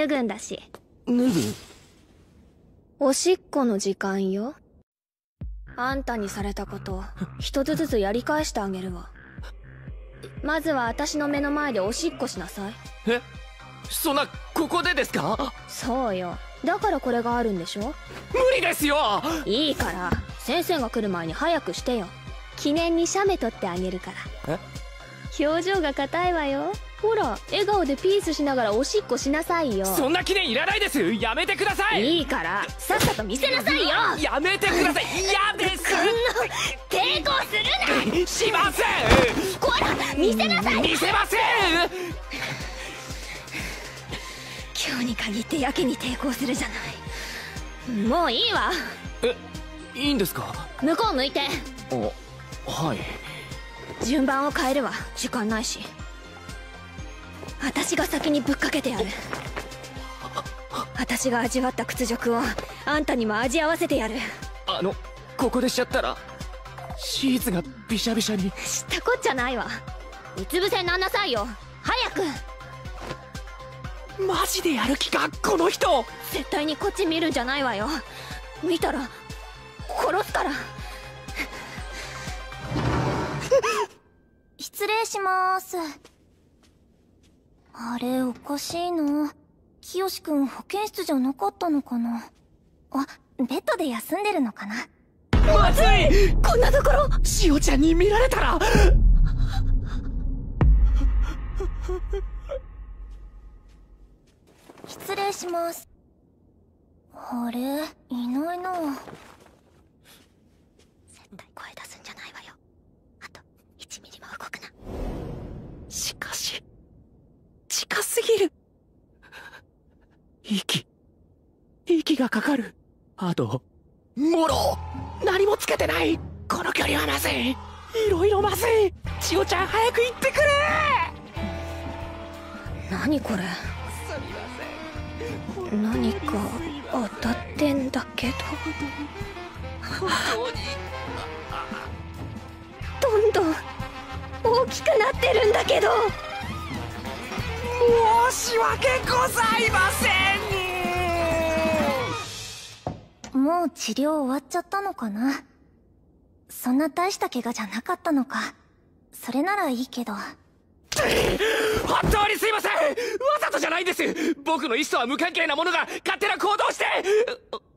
脱ぐんだし。 脱ぐ？ おしっこの時間よ。あんたにされたこと一つずつやり返してあげるわ。まずは私の目の前でおしっこしなさい。 え、そんなここでですか？ そうよ。だからこれがあるんでしょ。 無理ですよ。 いいから先生が来る前に早くしてよ。記念に写メ撮ってあげるから。表情が硬いわよ。ほら笑顔でピースしながらおしっこしなさいよ。 そんな記念いらないです。やめてください。 いいからさっさと見せなさいよ。 やめてください。嫌です。 そんな抵抗するな。 しません。 こら見せなさい。 見せません。 今日に限ってやけに抵抗するじゃない。もういいわ。 いいんですか？ 向こう向いて。 はい。 順番を変えるわ。時間ないし。私が先にぶっかけてやる。私が味わった屈辱をあんたにも味合わせてやる。 ここでしちゃったらシーツがびしゃびしゃに。 知ったこっちゃないわ。うつ伏せになんなさいよ。早く。 マジでやる気かこの人。 絶対にこっち見るんじゃないわよ。見たら殺すから。 失礼しまーす。あれおかしいな。清くん保健室じゃなかったのかな。あ、ベッドで休んでるのかな。 まずい。 こんなところ。 しおちゃんに見られたら。 失礼します。あれいないな。 絶対声出すんじゃないわよ。あと1ミリも動くな。 しかし近すぎる。息がかかる。あともろ何もつけてない。この距離はまずい。いろいろまずい。千代ちゃん早く行ってくれ。 何これ。 すみません。 何か当たってんだけど。 本当にどんどん大きくなってるんだけど。 申し訳ございません。 もう治療終わっちゃったのかな。そんな大した怪我じゃなかったのか。それならいいけど。 本当にすいません。わざとじゃないんです。僕の意思とは無関係なものが勝手な行動して。